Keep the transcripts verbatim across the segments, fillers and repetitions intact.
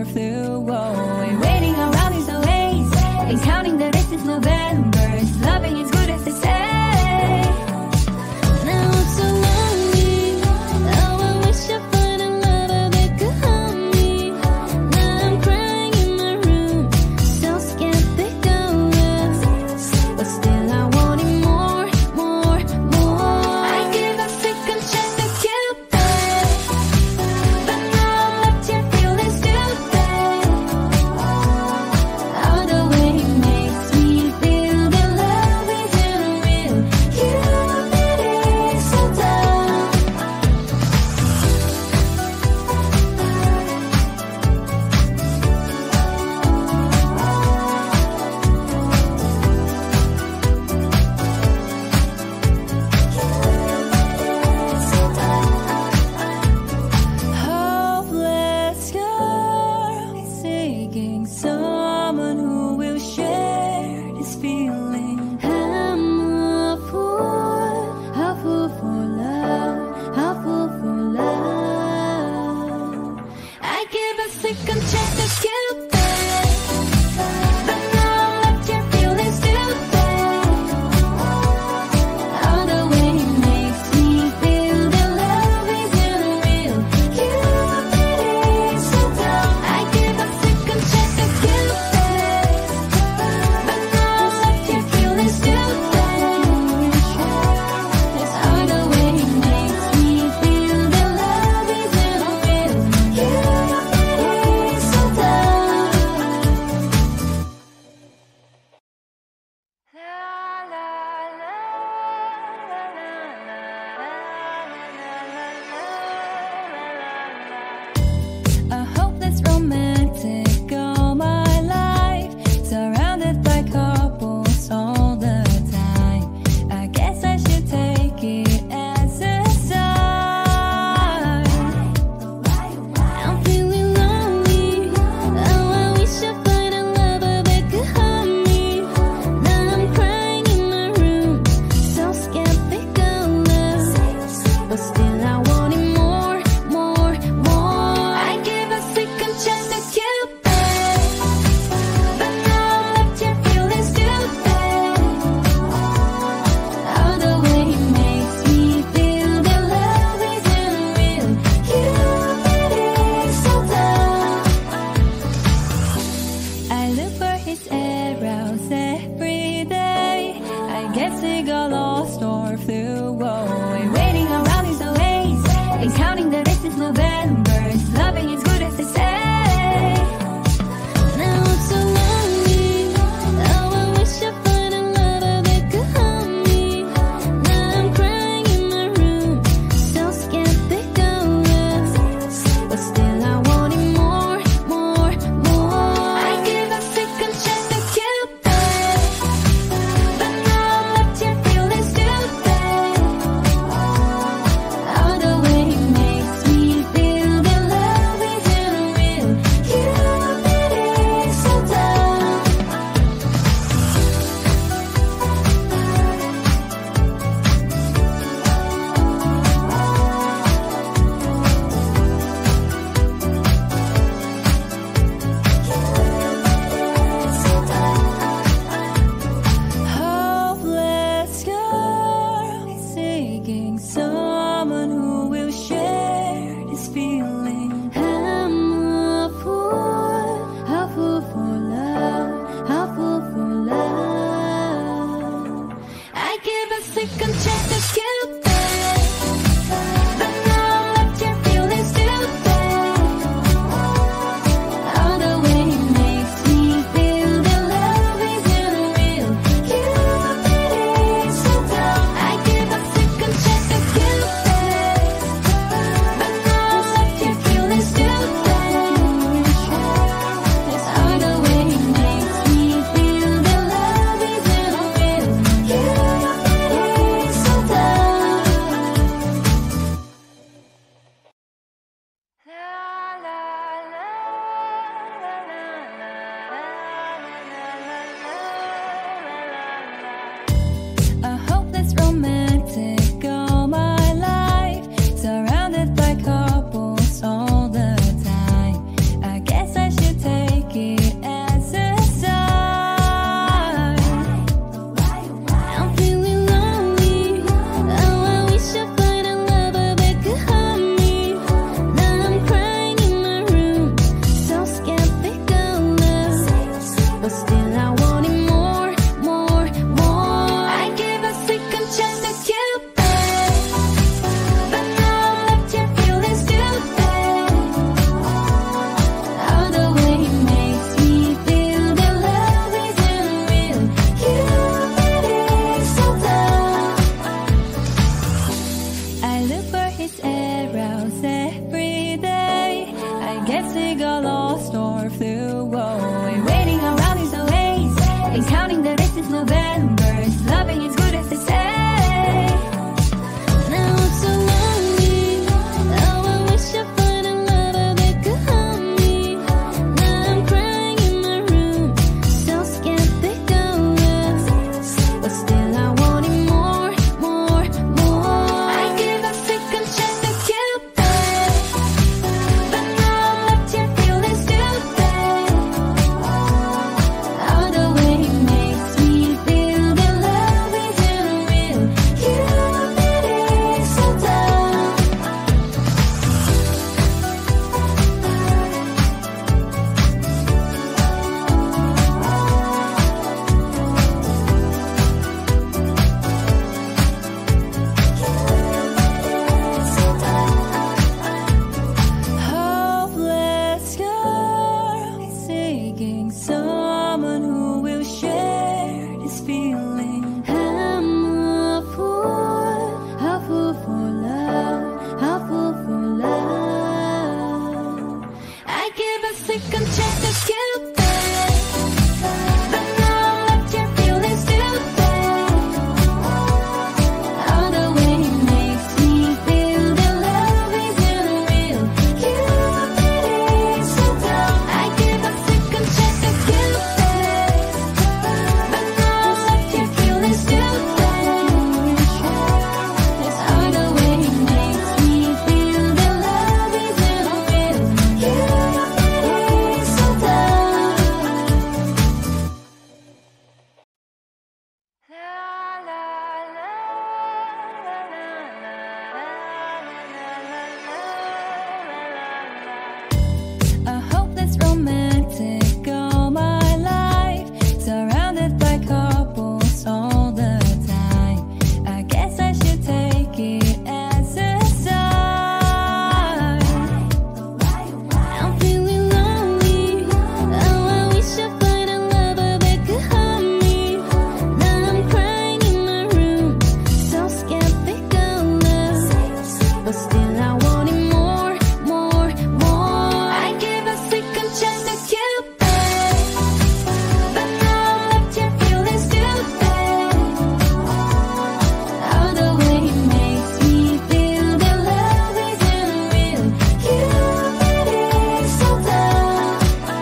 store flew away. Waiting around is always, and counting the days is November. Loving is good as they say. Now I'm so lonely. Oh, I wish I find a lover that could hold me. Now I'm crying in my room, so scared they go us. But still I wanted more, more, more. I give a second chance to Cupid, but now I'm left here feeling stupid. All the way he makes me feel that love isn't real. Cupid is so dumb. Hopeless girl seeking someone who will share this feeling. I'm a fool, a fool for love, a fool for love. I give a second chance to Cupid, but now I'm left here feeling stupid. All the way he makes me feel that love isn't real. Cupid is so dumb. I give a second chance to Cupid, but now I'm left here feeling stupid. All the way he makes me feel that love isn't real. Cupid is so dumb. A hopeless romantic all my life, surrounded by couples all the time. I guess I should take it as a sign. I'm feeling lonely. Oh, I wish I find a lover that could hold me. Now I'm crying in my room, so scared they go us. But still I wanted more, more, more. I give a second chance to Cupid, but now I'm left here feeling stupid. All the way he makes me feel that love isn't real. Cupid is so dumb. I look for his arrows every day. I guess he got lost or flew away. Waiting around is always, and counting the days is November. Loving is good as they say. Now I'm so lonely. Oh, I wish I find a lover that could hold me. Now I'm crying in my room, so scared they go us. But still I wanted more, more, more. I give a second chance to Cupid, but now I'm left here feeling stupid. All the way he makes me feel that love guess we got lost or flew away. Waiting around is always, and counting the days is November. Loving is good as they say. Now I'm so lonely. Oh, I wish I find a lover that could help me. Now I'm crying in my room, so skeptical. But still I wanted more, more, more. I give a second chance to Cupid, but now I'm left here feeling stupid. All the way he makes me feel that love isn't real. Cupid is so dumb. Hopeless girl seeking someone who will share this feeling. I'm a fool, a fool for love, a fool for love. I give a second chance to Cupid, but now I'm left here feeling stupid. All the way he makes me feel that love isn't real. Cupid is so dumb. I give a second chance to Cupid, but now I'm left here feeling stupid. All the way he makes me feel that love isn't real. Cupid is so dumb. A hopeless romantic all my life, surrounded by couples all the time. I guess I should take it as a sign. I'm feeling lonely. Oh, I wish I find a lover that could help me. Now I'm crying in my room, so skeptical. But still I wanted more, more, more. I give a second chance to Cupid, but now I'm left here feeling stupid. All the way he makes me feel that love isn't real. Cupid is so dumb.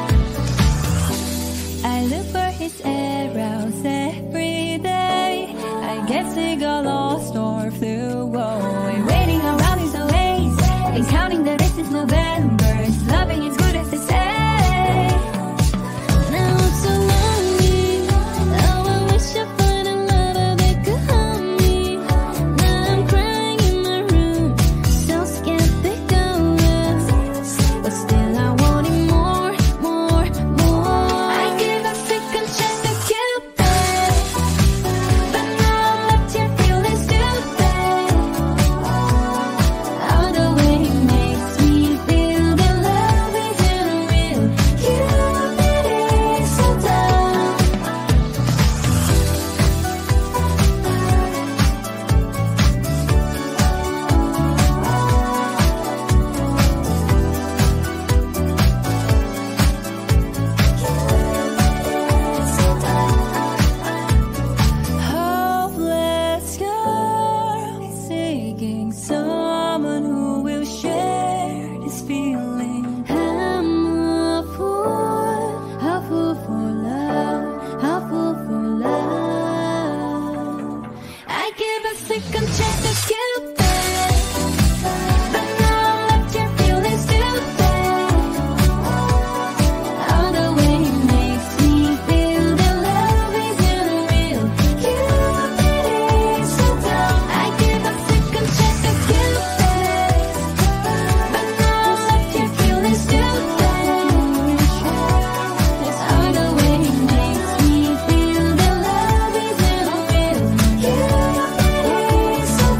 I look for his arrows every day. I guess he got lost or flew away. Waiting around is always, and counting the days is November. Loving is good as they say. Now I'm so lonely. Oh, I wish I find a lover that could help me. Now I'm crying in my room, so skeptical. But still I wanted more, more, more. I give a second chance to Cupid, but now I'm left here feeling stupid. All the way he makes me feel that love isn't real. Cupid is so dumb. Hopeless girl seeking someone who will share this feeling. I'm a fool, a fool for love, a fool for love. I give a second chance to Cupid, but now I'm left here feeling stupid. All the way he makes me feel that love isn't real. Cupid is so dumb. I give a second chance to Cupid, but now I'm left here feeling stupid. All the way he makes me feel that love isn't real. Cupid is so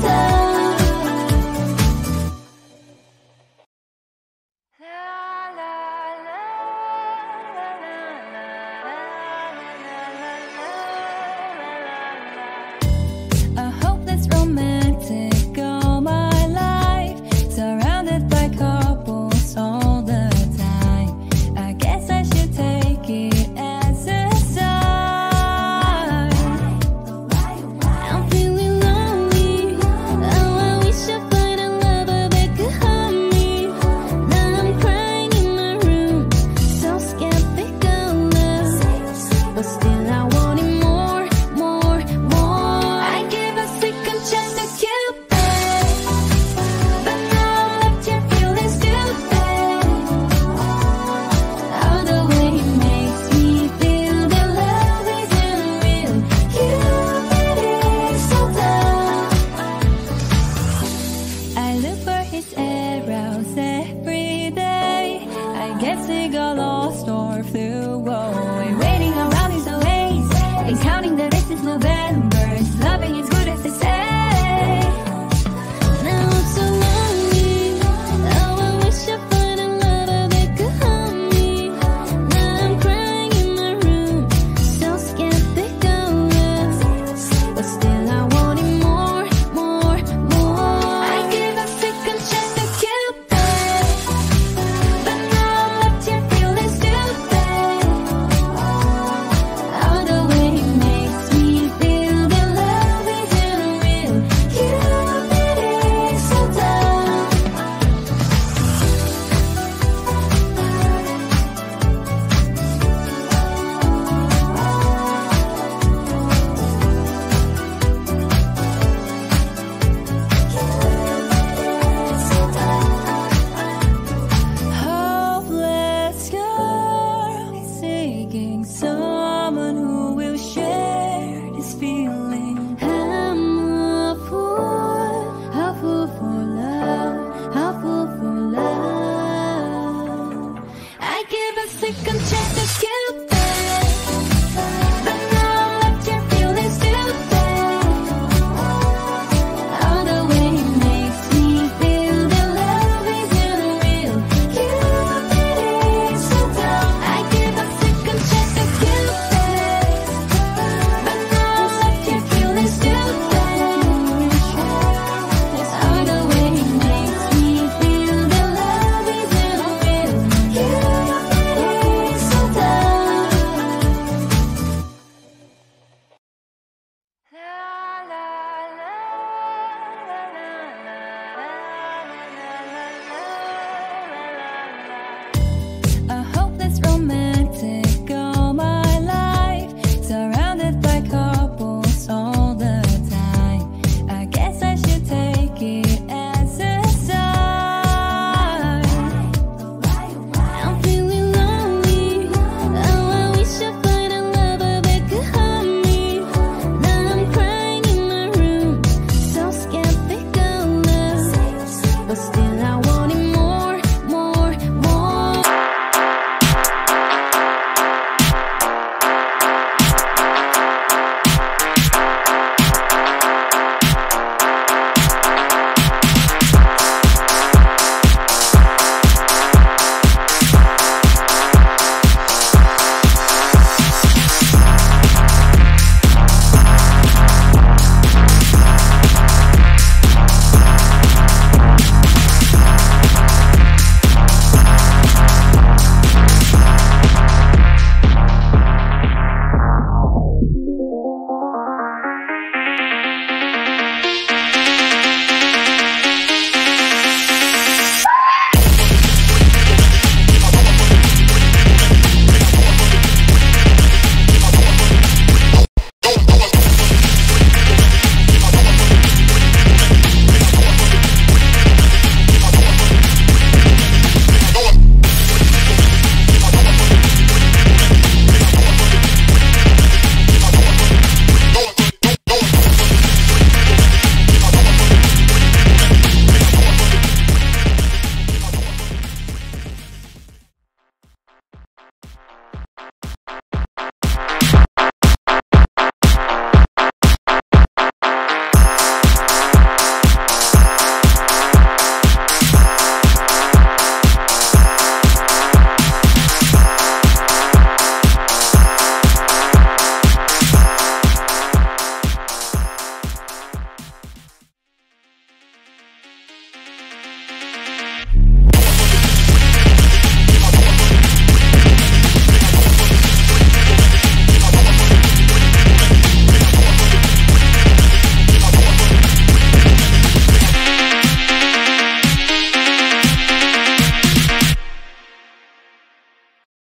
surrounded by couples all the time. got lost or flew away. Waiting around is always, and counting the days is November. Loving is good as they say. Now I'm so lonely. Oh, I wish I find a lover that could hold me. Now I'm crying in my room, so scared they go us. But still I wanted more, more, more. I give a second chance to Cupid, but now I'm left here feeling stupid. All the way he makes me feel that love isn't real. Cupid is so dumb. Hopeless girl seeking someone who will share this feeling. I'm a fool, a fool for love, a fool for love. I give a second chance to Cupid, but now I'm left here feeling stupid. All the way he makes me feel that love isn't real. Cupid is so dumb. I give a second chance to Cupid, but now I'm left here feeling stupid. All the way he makes me feel that love isn't real. Cupid is so dumb. A hopeless romance.